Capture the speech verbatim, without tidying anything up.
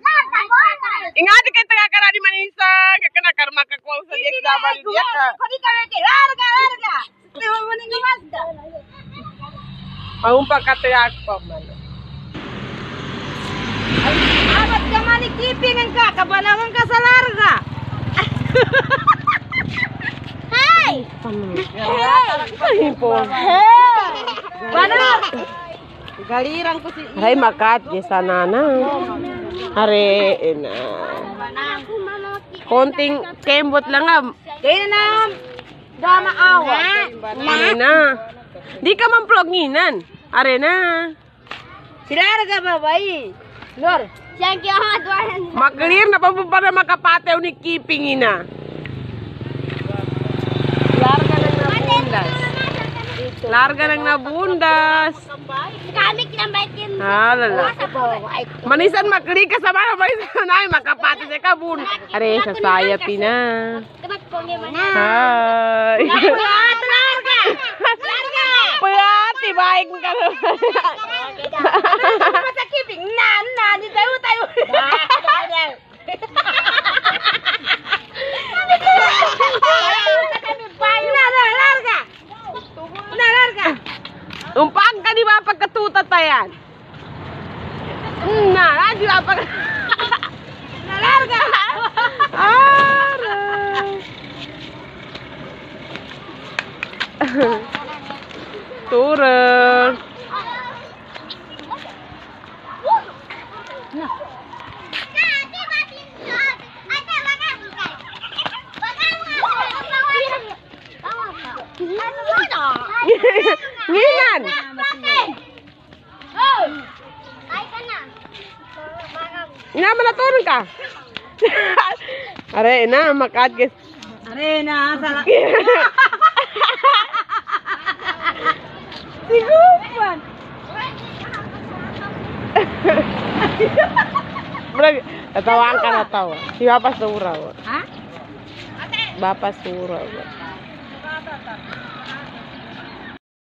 Ingat kay taga kana di Manisa, kakana karma ka ko sa diek dabal dia ka. Kodi ka ke larga larga. Tewa mani Mazda. Ang pa ka taga pa man. Abat ka mani kipingan ka kabanawan ka sa larga. Hey. Ay po. Banar. Galirang ko si Hay makat ya sana na. Are na. Konting kembot lang ah. Kaya na dama awa. Are na. Di ka man ploginan. Are na. Silarga ba bay? Lor. Thank you ha duan. Maklir na pa po para makapatew ni Kiping ina. Larga lang na bundas. Larga lang na bundas. Kami kinambaikin. Ah, lala. Manisan makli ka sa mana manisan ay makapati sa kabun. Are sa saya pina. Kenak ko ni mana? Hai. Larga. Larga. Pati baik ka. Masa kiping nan nan di tayo tayo. Larga. Larga. Umpang ka di ba pagkatuta tayan? Nah, di ba pag Larga. Turun. Nginan. Ina mana turun ka? Are na makat guys. Are na salah. Sigupan. Brag, tatawaan ka na tawa. Si Bapak Surau. Hah? Bapak Surau.